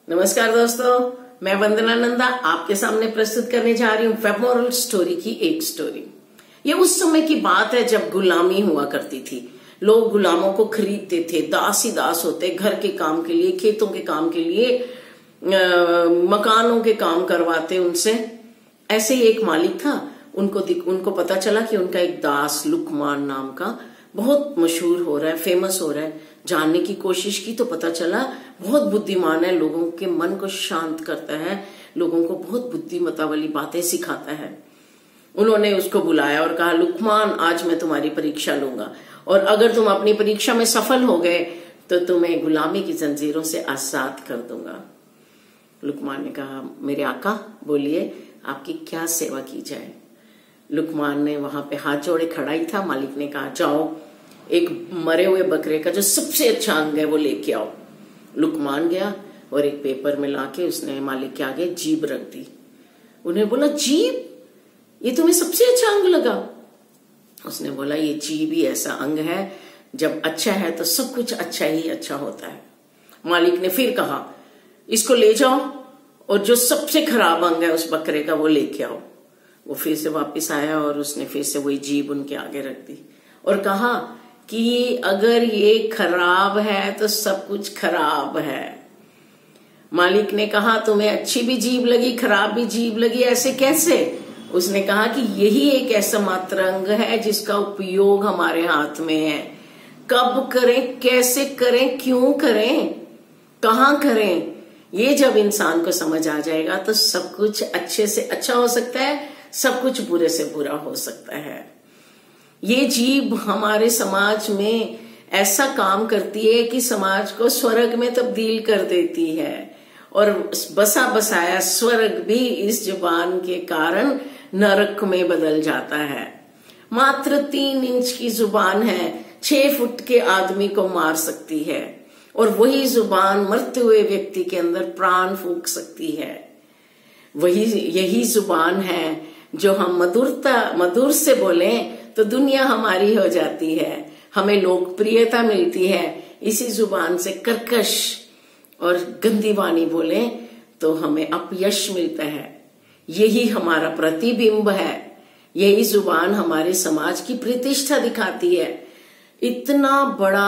नमस्कार दोस्तों, मैं वंदना नंदा आपके सामने प्रस्तुत करने जा रही हूँ वेब मोरल स्टोरी की एक स्टोरी। ये उस समय की बात है जब गुलामी हुआ करती थी। लोग गुलामों को खरीदते थे, दास ही दास होते, घर के काम के लिए, खेतों के काम के लिए, मकानों के काम करवाते उनसे। ऐसे ही एक मालिक था, उनको पता चला कि उनका एक दास लुकमान नाम का बहुत मशहूर हो रहा है, फेमस हो रहा है। जानने की कोशिश की तो पता चला बहुत बुद्धिमान है, लोगों के मन को शांत करता है, लोगों को बहुत बुद्धिमता वाली बातें सिखाता है। उन्होंने उसको बुलाया और कहा, लुकमान आज मैं तुम्हारी परीक्षा लूंगा और अगर तुम अपनी परीक्षा में सफल हो गए तो तुम्हें गुलामी की जंजीरों से आजाद कर दूंगा। लुकमान ने कहा, मेरे आका बोलिए आपकी क्या सेवा की जाए। लुकमान ने वहां पे हाथ जोड़े खड़ा ही था। मालिक ने कहा, जाओ एक मरे हुए बकरे का जो सबसे अच्छा अंग है वो लेके आओ। लुकमान गया और एक पेपर में लाके उसने मालिक के आगे जीभ रख दी। उन्हें बोला, जीभ ये तुम्हें सबसे अच्छा अंग लगा? उसने बोला, ये जीभ ही ऐसा अंग है, जब अच्छा है तो सब कुछ अच्छा ही अच्छा होता है। मालिक ने फिर कहा, इसको ले जाओ और जो सबसे खराब अंग है उस बकरे का वो लेके आओ। वो फिर से वापस आया और उसने फिर से वही जीभ उनके आगे रख दी और कहा कि अगर ये खराब है तो सब कुछ खराब है। मालिक ने कहा, तुम्हें अच्छी भी जीभ लगी, खराब भी जीभ लगी, ऐसे कैसे? उसने कहा कि यही एक ऐसा मात्र अंग है जिसका उपयोग हमारे हाथ में है। कब करें, कैसे करें, क्यों करें, कहाँ करें, ये जब इंसान को समझ आ जाएगा तो सब कुछ अच्छे से अच्छा हो सकता है, सब कुछ बुरे से बुरा हो सकता है। ये जीभ हमारे समाज में ऐसा काम करती है कि समाज को स्वर्ग में तब्दील कर देती है और बसा बसाया स्वर्ग भी इस जुबान के कारण नरक में बदल जाता है। मात्र 3 इंच की जुबान है, 6 फुट के आदमी को मार सकती है और वही जुबान मरते हुए व्यक्ति के अंदर प्राण फूंक सकती है। यही जुबान है जो हम मधुर से बोलें तो दुनिया हमारी हो जाती है, हमें लोकप्रियता मिलती है। इसी जुबान से कर्कश और गंदी वाणी बोलें तो हमें अपयश मिलता है। यही हमारा प्रतिबिंब है, यही जुबान हमारे समाज की प्रतिष्ठा दिखाती है। इतना बड़ा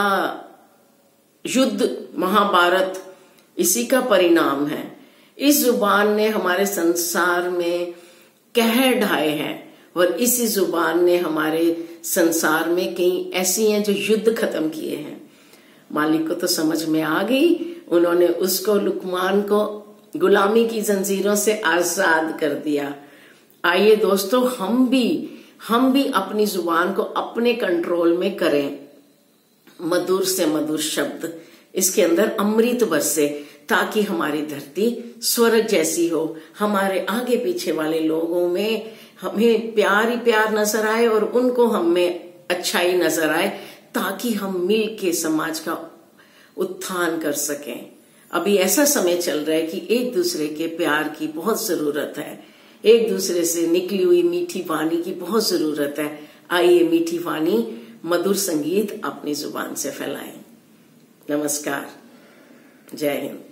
युद्ध महाभारत इसी का परिणाम है। इस जुबान ने हमारे संसार में कहर ढाए हैं और इसी जुबान ने हमारे संसार में कई ऐसी हैं जो युद्ध खत्म किए हैं। मालिक को तो समझ में आ गई, उन्होंने उसको लुकमान को गुलामी की जंजीरों से आजाद कर दिया। आइए दोस्तों, हम भी अपनी जुबान को अपने कंट्रोल में करें। मधुर से मधुर शब्द इसके अंदर अमृत बरसे ताकि हमारी धरती स्वर्ग जैसी हो, हमारे आगे पीछे वाले लोगों में हमें प्यार ही प्यार नजर आए और उनको हमें अच्छाई नजर आए, ताकि हम मिल के समाज का उत्थान कर सकें। अभी ऐसा समय चल रहा है कि एक दूसरे के प्यार की बहुत जरूरत है, एक दूसरे से निकली हुई मीठी वाणी की बहुत जरूरत है। आइए मीठी वाणी, मधुर संगीत अपनी जुबान से फैलाएं। नमस्कार, जय हिंद।